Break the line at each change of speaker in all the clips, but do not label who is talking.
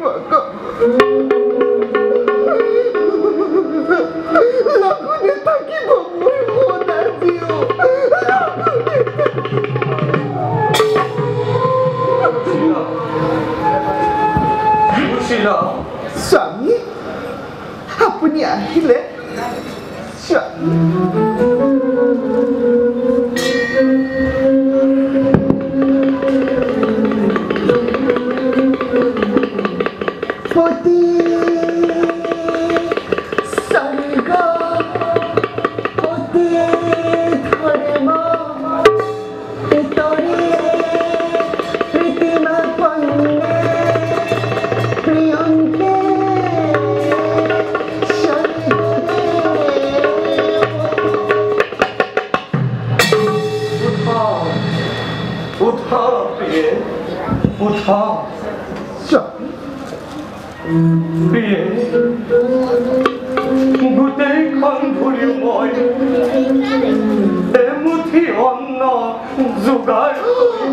bago. Lagu ni taki bamoy mo na siyo.
Musila.
Swami, apuni ahile. Swami. Poti sangga poti dharma itori pritima panne priyante
Utha priye utha priye গোটেই খন ঘূৰি মই এমুঠি অন্ন যোগাৰ কৰিব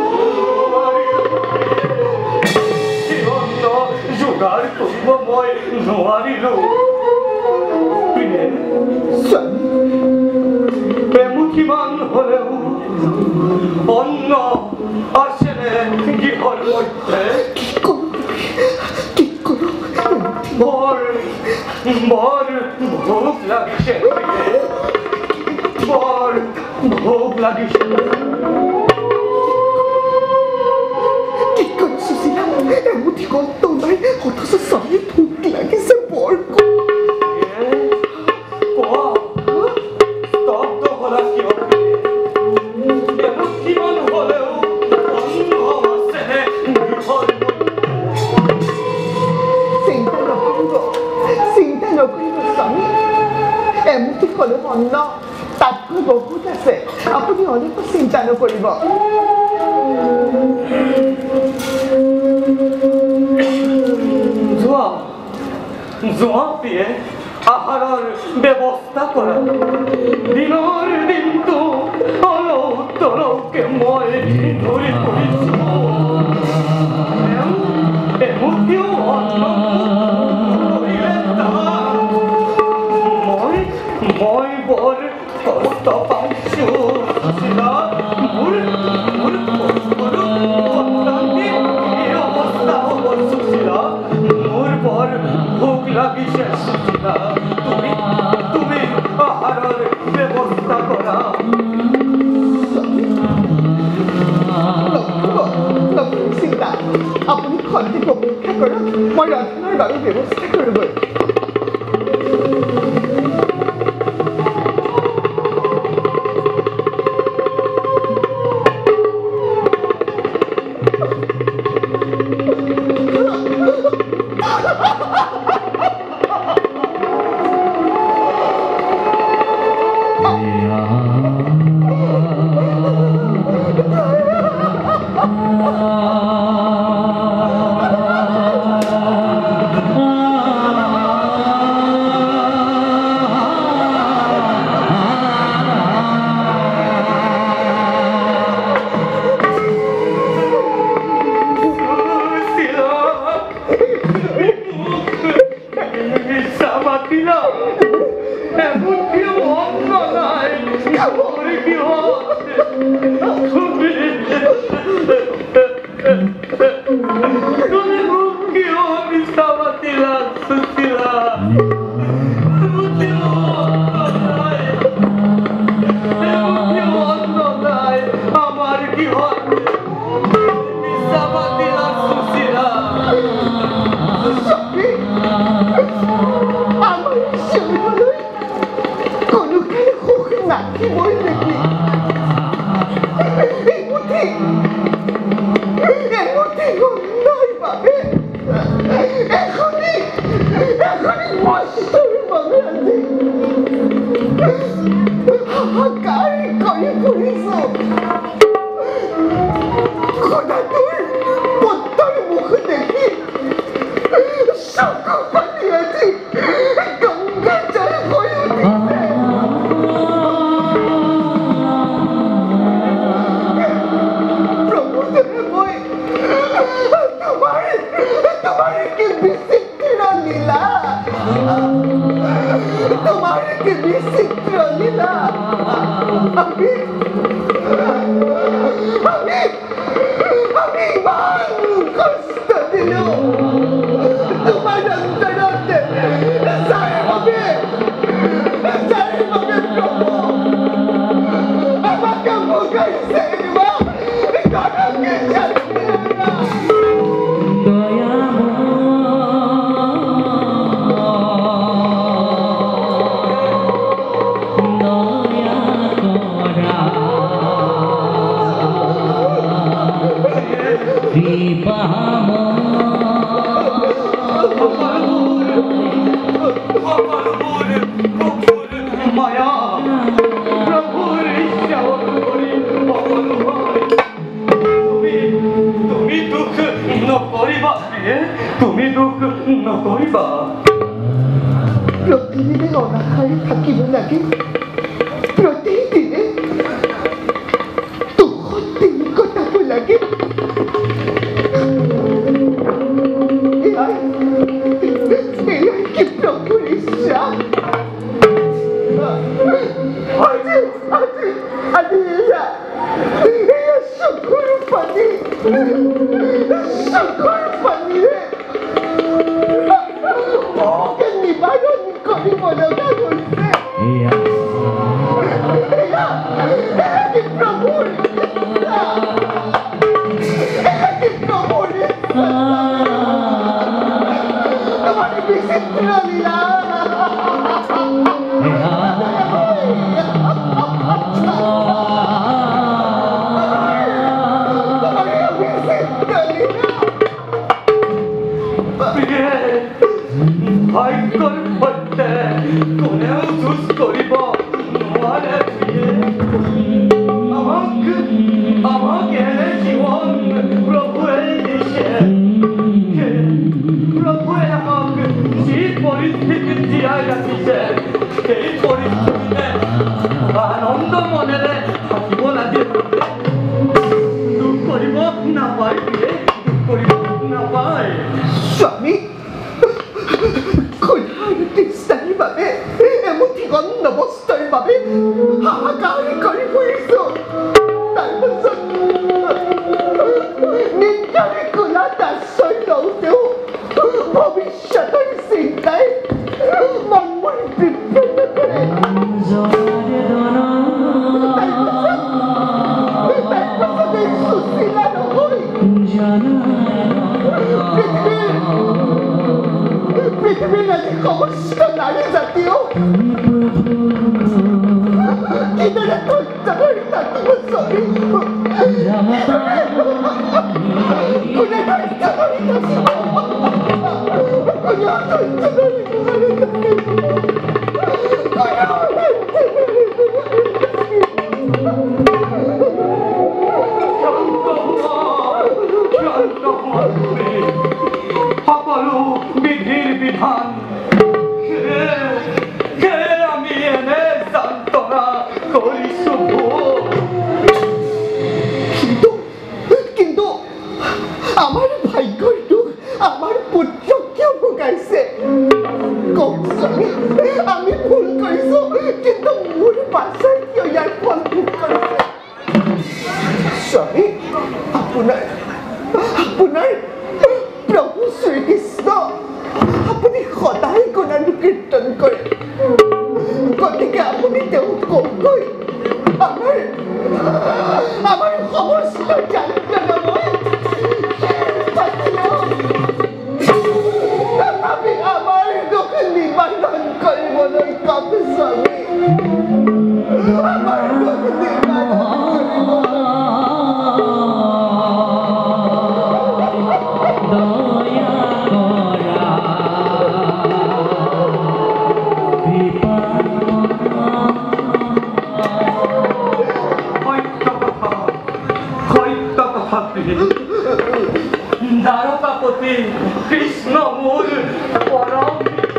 অন্ন যোগাৰ কৰিব মই নোৱাৰিলোঁ এমুঠিমান হ'লেও অন্ন আছেনে গৃহৰ মধ্যে বৰ ভোক লাগিছে বৰ ভোক লাগিছে
কি কৰিছোঁ এমুঠি কষ্ট নাই অথচ স্বামী ভোক লাগিছে বৰ
স্তব্ধ হলা কিয় এমুঠিমান হ'লেও অন্ন আছেনে গৃহৰ
চিন্তা নকৰিব স্বামী এমুঠি হ'লেও অন্ন তাতকৈ বহুত আছে আপুনি অলপো চিন্তা নকৰিব
যোৱা পিয়ে আহাৰৰ ব্যৱস্থা কৰা দিনৰ দিনটো অলপ তলকে মই ধৰি পৰিছোঁ এমুঠিও অন্ন মই বৰ কষ্ট পাইছোঁ মোৰ অৱস্থা হ'ব সুশীলা মোৰ বৰ ভোক লাগিছে সুশীলা তুমি আহাৰৰ ব্যৱস্থা কৰা
চিন্তা আপুনি খন্তেক অপেক্ষা কৰক মই ৰন্ধনৰ বাবে ব্যৱস্থা কৰিবই কি বিচিত্র লীলা আমি ইমান কষ্ট দিল তোমার অন্তরতে যার ভাবে প্রভু আমাকে ভোগাইছে মা গরমকে ছাড়বে না
মায়া প্রভুর ইচ্ছা করি তুমি দুঃখ নকরিবা তুমি দুঃখ নকরিবা
প্রতিদিনে অনাহারে থাকিব লাগে প্রতিদিনে দুঃখ দিন কটাব লাগে এয়াই কি প্রভুর ইচ্ছা আজি এয়া চকুৰ পানী ৰে ভোগে নিবাৰণ কৰিব লগা হৈছে এয়া কি প্ৰভুৰ ইচ্ছা এয়া কি প্ৰভুৰ ইচ্ছা তোমাৰ বিচিত্ৰ লীলা
ভাগ্যৰ সৈতে কোনেও যুঁজ কৰিব নোৱাৰে আমাক এনে জীৱন প্ৰভুৱে দিছে প্ৰভুৱে আমাক যি পৰিস্থিতিত জীয়াই ৰাখিছে সেই পৰিস্থিতিতে আনন্দ মনেৰে থাকিব লাগে দুখ কৰিব নাপায় দুখ কৰিব নাপায়
স্বামী কন্যাৰ বাবে এমুঠি গন্ধ বস্ত্ৰৰ বাবে হাহাকাৰ কৰি ফুৰিছোঁ তাৰপাছত নিদ্ৰাৰে কোলাত আশ্ৰয় লওঁতেও ভৱিষ্যতৰ চিন্তাই মন মোৰ বিভ্ৰান্ত কৰে তাৰপাছত এই সুশীলা নহয় পৃথিৱীৰ আজি সমস্ত নাৰী জাতিও কিদৰে ধৈৰ্য ধৰি থাকিব স্বামী কোনে ধৈৰ্য ধৰি থাকিব কোনেও ধৈৰ্য ধৰি
সকলো বিধিৰ বিধান আমি এনে যন্ত্ৰণা কৰিছোঁ
কিন্তু আমাৰ ভাগ্যৰ দুখ আমাৰ পুত্ৰক কিয় ভোগাইছে কওক স্বামী আমি ভুল কৰিছোঁ কিন্তু মোৰ বাচ্চাই কিয় ইয়াৰ ফল ভোগ কৰিছে স্বামী আপোনাৰ প্ৰভু শ্ৰীকৃষ্ণ আপুনি সদায় গুণানুকীৰ্তন কৰে গতিকে আপুনি তেওঁক কওকগৈ আমাৰ সমস্ত যন্ত্ৰণাময় তথাপি আমাৰ দুখ নিবাৰণ কৰিবলৈ কওক স্বামী আমাৰ দুখ নিবাৰণ কৰিবলৈ
দ্বাৰকাপতি কৃষ্ণ মোৰ পৰম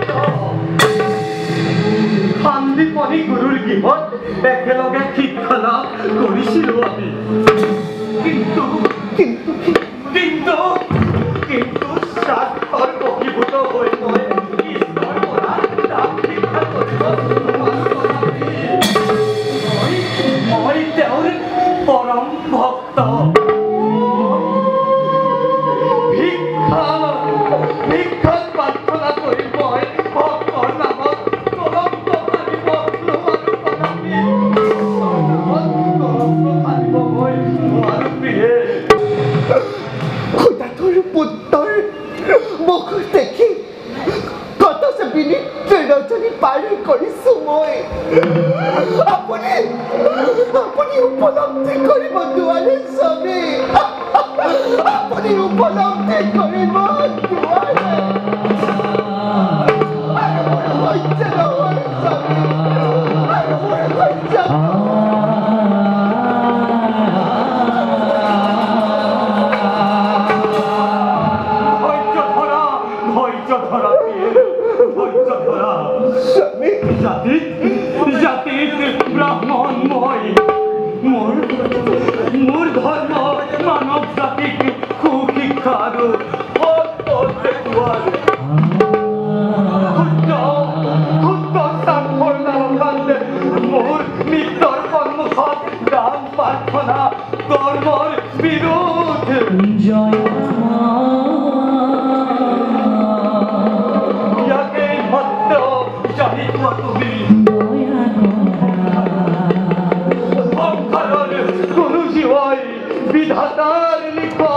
শান্তিপণি গুৰুৰ গৃহত একেলগে শিক্ষা লাভ কৰিছিলোঁ আমি কিন্তু স্বাৰ্থৰ বশীভূত হৈ মই কৃষ্ণৰ পৰা শিক্ষা কৰিব
উপলব্ধি কৰিব নোৱাৰে স্বামী আপুনি উপলব্ধি কৰিব নোৱাৰে সহ্য নহয় স্বামী সহ্য
জাতিত ব্রাহ্মণ মোৰ ধৰ্ম মানৱ জাতিক সুশিক্ষা আৰু মোৰ মৃত্যুৰ সন্মুখত দান প্ৰাৰ্থনা কৰ্মৰ বিৰোধ ইয়াকে মাত্ৰ জানিত তুমি সংসাৰৰ কোনো জীৱাই বিধাতাৰ লিখা